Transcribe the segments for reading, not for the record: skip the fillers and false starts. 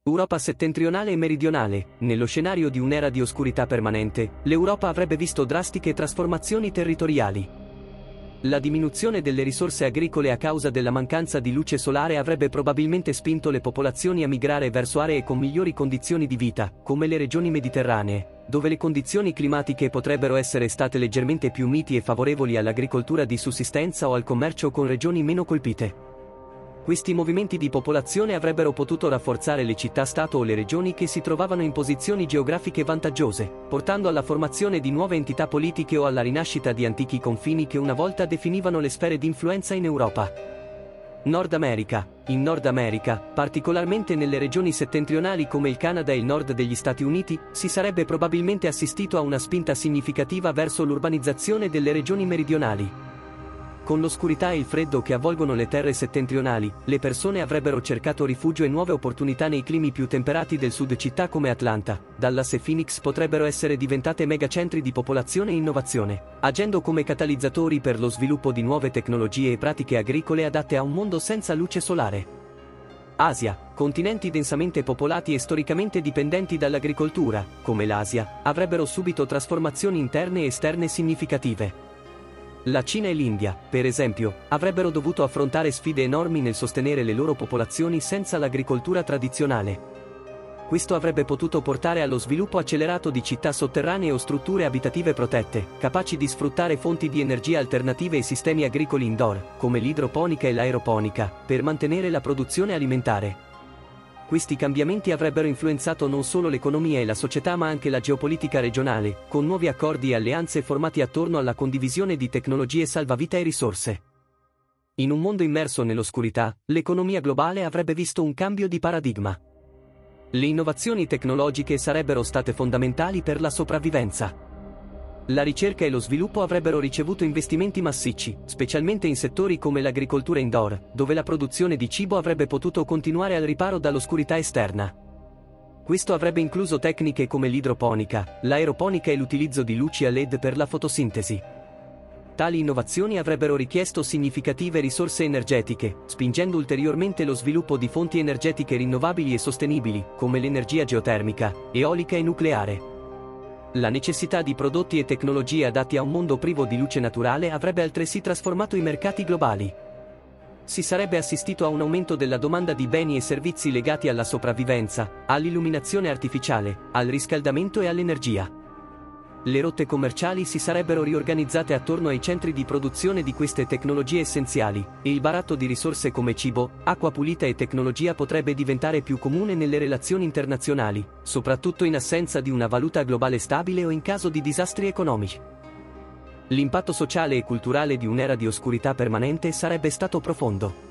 Europa settentrionale e meridionale. Nello scenario di un'era di oscurità permanente, l'Europa avrebbe visto drastiche trasformazioni territoriali. La diminuzione delle risorse agricole a causa della mancanza di luce solare avrebbe probabilmente spinto le popolazioni a migrare verso aree con migliori condizioni di vita, come le regioni mediterranee, dove le condizioni climatiche potrebbero essere state leggermente più miti e favorevoli all'agricoltura di sussistenza o al commercio con regioni meno colpite. Questi movimenti di popolazione avrebbero potuto rafforzare le città-stato o le regioni che si trovavano in posizioni geografiche vantaggiose, portando alla formazione di nuove entità politiche o alla rinascita di antichi confini che una volta definivano le sfere di influenza in Europa. Nord America. In Nord America, particolarmente nelle regioni settentrionali come il Canada e il nord degli Stati Uniti, si sarebbe probabilmente assistito a una spinta significativa verso l'urbanizzazione delle regioni meridionali. Con l'oscurità e il freddo che avvolgono le terre settentrionali, le persone avrebbero cercato rifugio e nuove opportunità nei climi più temperati del sud. Città come Atlanta, Dallas e Phoenix potrebbero essere diventate megacentri di popolazione e innovazione, agendo come catalizzatori per lo sviluppo di nuove tecnologie e pratiche agricole adatte a un mondo senza luce solare. Asia. Continenti densamente popolati e storicamente dipendenti dall'agricoltura, come l'Asia, avrebbero subito trasformazioni interne e esterne significative. La Cina e l'India, per esempio, avrebbero dovuto affrontare sfide enormi nel sostenere le loro popolazioni senza l'agricoltura tradizionale. Questo avrebbe potuto portare allo sviluppo accelerato di città sotterranee o strutture abitative protette, capaci di sfruttare fonti di energia alternative e sistemi agricoli indoor, come l'idroponica e l'aeroponica, per mantenere la produzione alimentare. Questi cambiamenti avrebbero influenzato non solo l'economia e la società ma anche la geopolitica regionale, con nuovi accordi e alleanze formati attorno alla condivisione di tecnologie salvavita e risorse. In un mondo immerso nell'oscurità, l'economia globale avrebbe visto un cambio di paradigma. Le innovazioni tecnologiche sarebbero state fondamentali per la sopravvivenza. La ricerca e lo sviluppo avrebbero ricevuto investimenti massicci, specialmente in settori come l'agricoltura indoor, dove la produzione di cibo avrebbe potuto continuare al riparo dall'oscurità esterna. Questo avrebbe incluso tecniche come l'idroponica, l'aeroponica e l'utilizzo di luci a LED per la fotosintesi. Tali innovazioni avrebbero richiesto significative risorse energetiche, spingendo ulteriormente lo sviluppo di fonti energetiche rinnovabili e sostenibili, come l'energia geotermica, eolica e nucleare. La necessità di prodotti e tecnologie adatti a un mondo privo di luce naturale avrebbe altresì trasformato i mercati globali. Si sarebbe assistito a un aumento della domanda di beni e servizi legati alla sopravvivenza, all'illuminazione artificiale, al riscaldamento e all'energia. Le rotte commerciali si sarebbero riorganizzate attorno ai centri di produzione di queste tecnologie essenziali, e il baratto di risorse come cibo, acqua pulita e tecnologia potrebbe diventare più comune nelle relazioni internazionali, soprattutto in assenza di una valuta globale stabile o in caso di disastri economici. L'impatto sociale e culturale di un'era di oscurità permanente sarebbe stato profondo.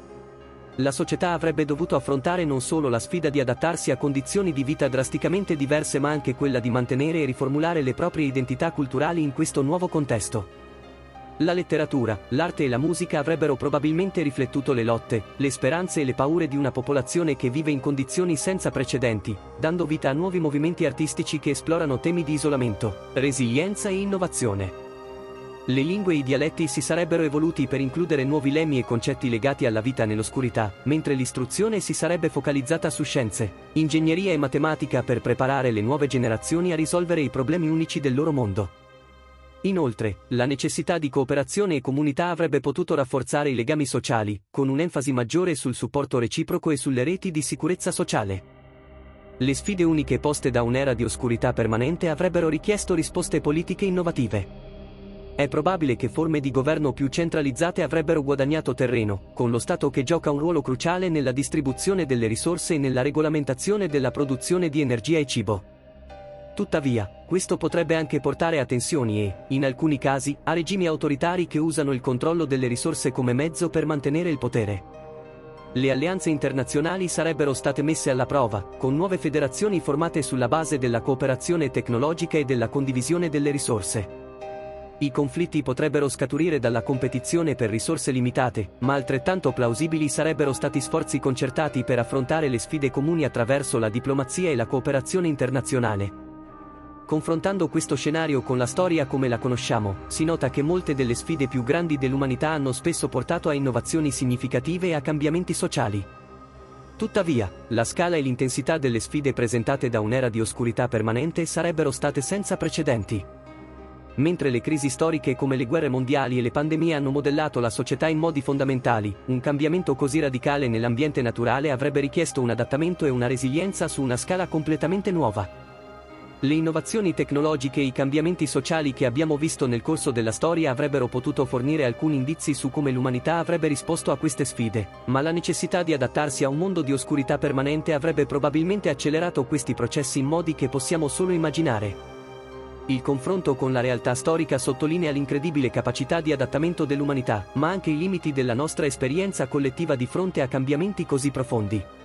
La società avrebbe dovuto affrontare non solo la sfida di adattarsi a condizioni di vita drasticamente diverse ma anche quella di mantenere e riformulare le proprie identità culturali in questo nuovo contesto. La letteratura, l'arte e la musica avrebbero probabilmente riflettuto le lotte, le speranze e le paure di una popolazione che vive in condizioni senza precedenti, dando vita a nuovi movimenti artistici che esplorano temi di isolamento, resilienza e innovazione. Le lingue e i dialetti si sarebbero evoluti per includere nuovi lemmi e concetti legati alla vita nell'oscurità, mentre l'istruzione si sarebbe focalizzata su scienze, ingegneria e matematica per preparare le nuove generazioni a risolvere i problemi unici del loro mondo. Inoltre, la necessità di cooperazione e comunità avrebbe potuto rafforzare i legami sociali, con un'enfasi maggiore sul supporto reciproco e sulle reti di sicurezza sociale. Le sfide uniche poste da un'era di oscurità permanente avrebbero richiesto risposte politiche innovative. È probabile che forme di governo più centralizzate avrebbero guadagnato terreno, con lo Stato che gioca un ruolo cruciale nella distribuzione delle risorse e nella regolamentazione della produzione di energia e cibo. Tuttavia, questo potrebbe anche portare a tensioni e, in alcuni casi, a regimi autoritari che usano il controllo delle risorse come mezzo per mantenere il potere. Le alleanze internazionali sarebbero state messe alla prova, con nuove federazioni formate sulla base della cooperazione tecnologica e della condivisione delle risorse. I conflitti potrebbero scaturire dalla competizione per risorse limitate, ma altrettanto plausibili sarebbero stati sforzi concertati per affrontare le sfide comuni attraverso la diplomazia e la cooperazione internazionale. Confrontando questo scenario con la storia come la conosciamo, si nota che molte delle sfide più grandi dell'umanità hanno spesso portato a innovazioni significative e a cambiamenti sociali. Tuttavia, la scala e l'intensità delle sfide presentate da un'era di oscurità permanente sarebbero state senza precedenti. Mentre le crisi storiche come le guerre mondiali e le pandemie hanno modellato la società in modi fondamentali, un cambiamento così radicale nell'ambiente naturale avrebbe richiesto un adattamento e una resilienza su una scala completamente nuova. Le innovazioni tecnologiche e i cambiamenti sociali che abbiamo visto nel corso della storia avrebbero potuto fornire alcuni indizi su come l'umanità avrebbe risposto a queste sfide, ma la necessità di adattarsi a un mondo di oscurità permanente avrebbe probabilmente accelerato questi processi in modi che possiamo solo immaginare. Il confronto con la realtà storica sottolinea l'incredibile capacità di adattamento dell'umanità, ma anche i limiti della nostra esperienza collettiva di fronte a cambiamenti così profondi.